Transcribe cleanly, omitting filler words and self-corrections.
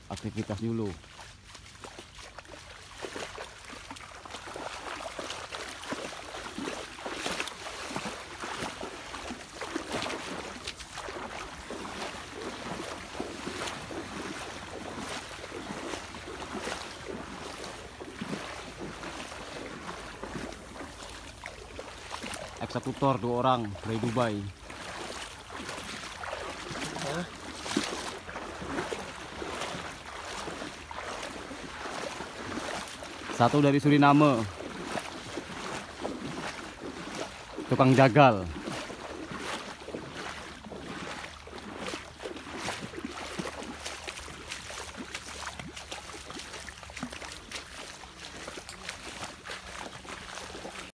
aktivitas dulu. Eksekutor 2 orang dari Dubai. Satu dari Suriname, tukang jagal.